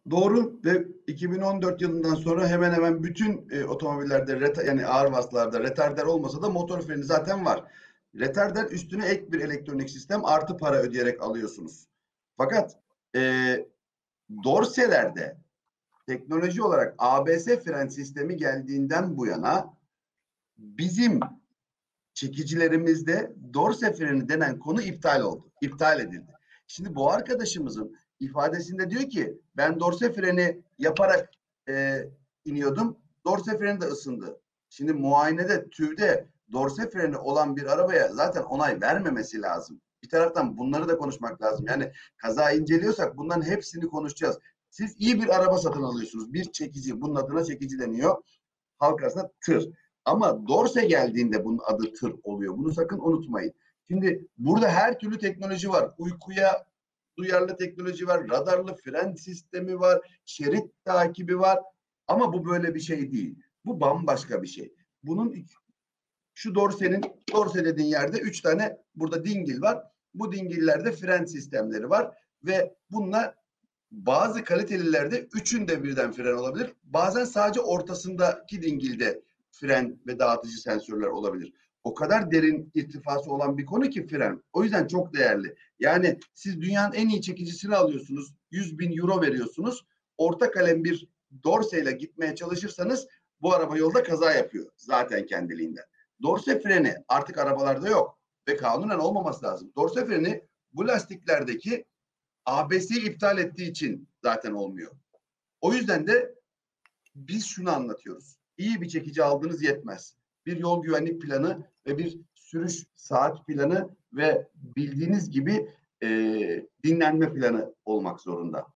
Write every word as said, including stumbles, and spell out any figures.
Doğru ve iki bin on dört yılından sonra hemen hemen bütün e, otomobillerde reta, yani ağır vasıtalarda retarder olmasa da motor freni zaten var. Retarder üstüne ek bir elektronik sistem artı para ödeyerek alıyorsunuz. Fakat e, dorselerde teknoloji olarak A B S fren sistemi geldiğinden bu yana bizim çekicilerimizde dorse freni denen konu iptal oldu. İptal edildi. Şimdi bu arkadaşımızın ifadesinde diyor ki ben dorse freni yaparak e, iniyordum. Dorse freni de ısındı. Şimdi muayenede TÜV'de dorse freni olan bir arabaya zaten onay vermemesi lazım. Bir taraftan bunları da konuşmak lazım. Yani kaza inceliyorsak bunların hepsini konuşacağız. Siz iyi bir araba satın alıyorsunuz. Bir çekici, bunun adına çekici deniyor. Halk arasında tır. Ama dorse geldiğinde bunun adı tır oluyor. Bunu sakın unutmayın. Şimdi burada her türlü teknoloji var. Uykuya duyarlı teknoloji var. Radarlı fren sistemi var. Şerit takibi var. Ama bu böyle bir şey değil. Bu bambaşka bir şey. Bunun şu dorsenin, dorse dediğin yerde üç tane burada dingil var. Bu dingillerde fren sistemleri var ve bunlar bazı kalitelilerde üçünde birden fren olabilir. Bazen sadece ortasındaki dingilde fren ve dağıtıcı sensörler olabilir. O kadar derin irtifası olan bir konu ki fren. O yüzden çok değerli. Yani siz dünyanın en iyi çekicisini alıyorsunuz. yüz bin euro veriyorsunuz. Orta kalem bir dorseyle gitmeye çalışırsanız bu araba yolda kaza yapıyor zaten kendiliğinden. Dorse freni artık arabalarda yok ve kanunen olmaması lazım. Dorse freni bu lastiklerdeki A B S'yi iptal ettiği için zaten olmuyor. O yüzden de biz şunu anlatıyoruz. İyi bir çekici aldığınız yetmez. Bir yol güvenlik planı ve bir sürüş saat planı ve bildiğiniz gibi e, dinlenme planı olmak zorunda.